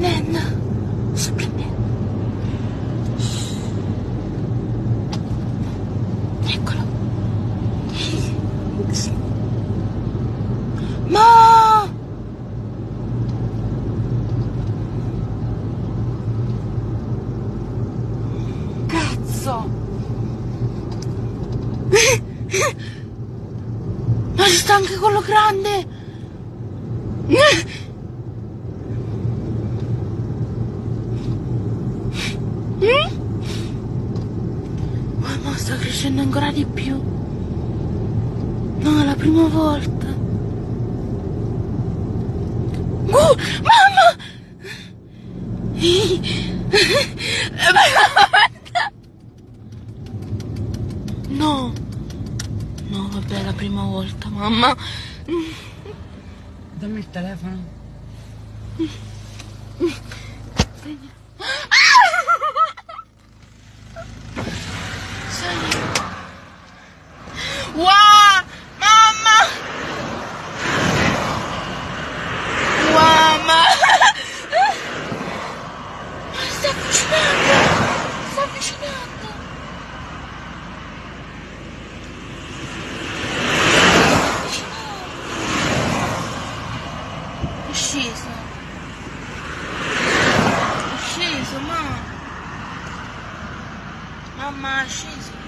Sto prendendo. Eccolo. Ma cazzo. Ma ci sta anche quello grande. Mamma, sta crescendo ancora di più. No, è la prima volta. Mamma! No. No, vabbè, è la prima volta, mamma. Dammi il telefono. Wow, mamma! Mamma! Sta avvicinando! Sta avvicinando! È sceso! È sceso, mamma! Mamma, è sceso!